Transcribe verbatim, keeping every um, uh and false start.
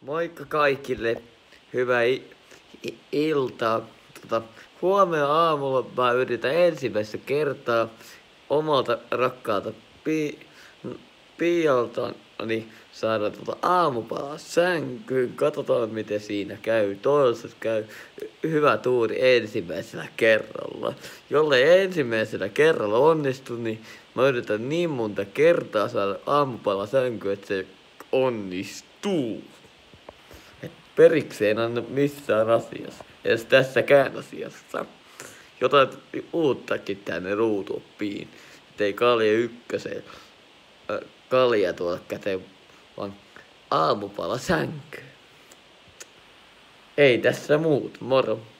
Moikka kaikille, hyvää i- i- iltaa. Tota, huomenna aamulla mä yritän ensimmäistä kertaa omalta rakkaalta pi- Pialta niin saada tota aamupalaa sänkyyn. Katsotaan miten siinä käy. Toivottavasti käy hyvä tuuri ensimmäisellä kerralla. Jollei ensimmäisellä kerralla onnistu, niin mä yritän niin monta kertaa saada aamupalaa sänkyyn, että se onnistuu. Et periksi en anna missään asiassa, edes tässäkään asiassa. Jotain uuttakin tänne ruutuoppiin, ettei kalja ykköseen äh, kalja tuolla käteen, vaan aamupala sänkyyn. Ei tässä muut, moro.